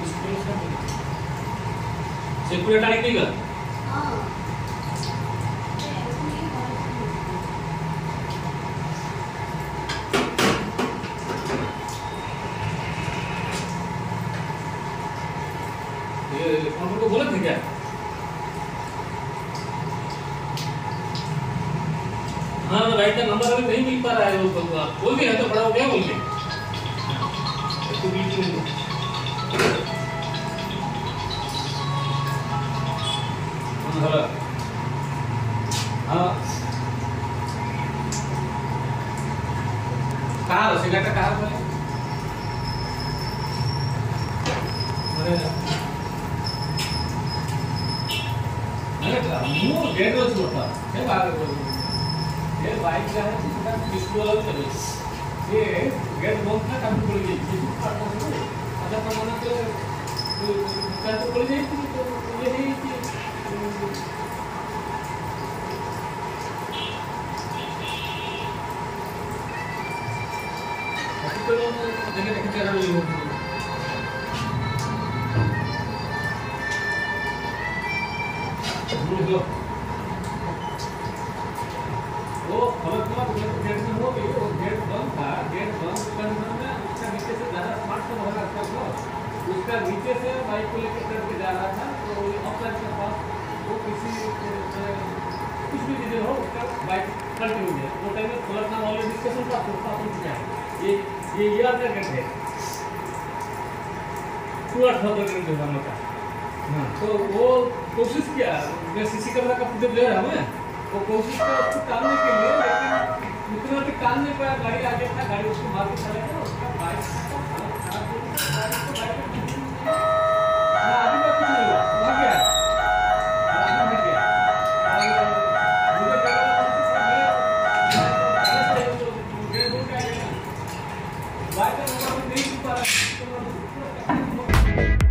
Security type नहीं कर ये कौन को बोला था क्या? हाँ राइट का नंबर अभी नहीं मिल पा रहा है वो बोल दिया तो बड़ा हो गया बोल के तो बीच में हेलो हाँ कहाँ सिलेक्ट कहाँ बोले अरे वो गेट रोज होता है बाहर ये बाइक का है इसका डिस्प्ले वाला चले ये गेट बंद ना काम कर गई अच्छा प्रमाण के कर तो कर जाए तो ये नहीं कि तो देखिए देखिए चला रही है वो खबर गेट में हो गई वो गेट बंद था गेट बंद करने में उसका नीचे से ज़्यादा स्मार्टफोन हो रहा था उसका नीचे से बाइक को लेकर करके जा रहा था तो ऑफिसर के पास वो किसी कुछ भी चीज़ें हो उसका बाइक कंटिन्यू है वो टाइम में खुलना वाले डिस्कशन का पूछता पूछ गया ये आपका गेट है पूरा खबर करके हम का हाँ तो वो कोशिश किया मैं सीसी कैमरा का फुटेज ले रहा हूँ वो कोशिश किया उसको टालने के लिए लेकिन उतना भी टाल नहीं पाया गाड़ी आगे था गाड़ी उसको मार के चला गया उसका बाइक आदमी का कुछ नहीं हुआ वहाँ गया आदमी गया बाइक का नहीं पा रहा